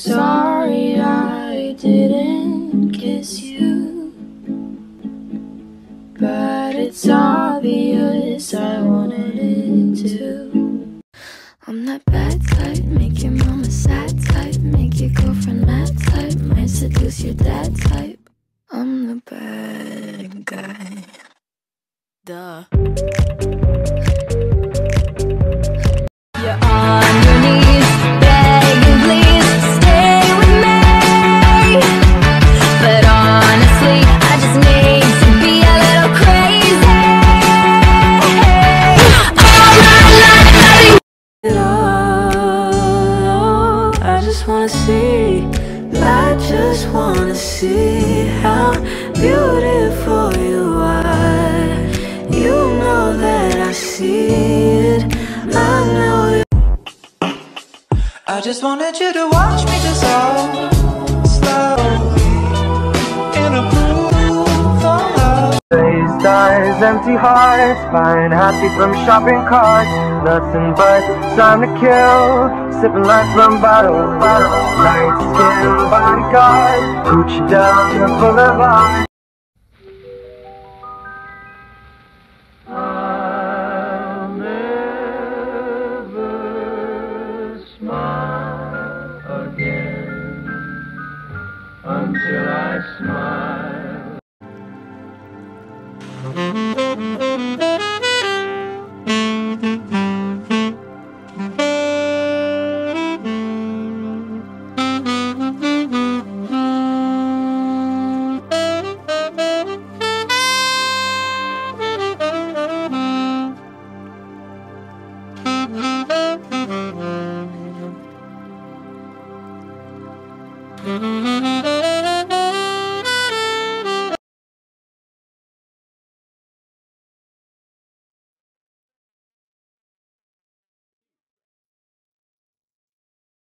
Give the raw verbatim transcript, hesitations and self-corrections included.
sorry I didn't kiss you, but it's obvious I wanted to. I'm that bad type, make your mama sad type, make your girlfriend mad type, might seduce your dad type. I'm the bad guy. Duh. You're on your knees, begging please stay with me, but honestly I just need to be a little crazy. All my life I it all. I just wanna see, I just wanna see how beautiful you are. You know that I see it, I know you. I just wanted you to watch me dissolve slowly in a groove of love. Raised eyes, empty hearts, buying happy from shopping carts. Nothing but time to kill, sipping life from bottle, bottle. Light skin bodyguard, Gucci down full of eyes. I'll never smile again until I smile. Mm-hmm.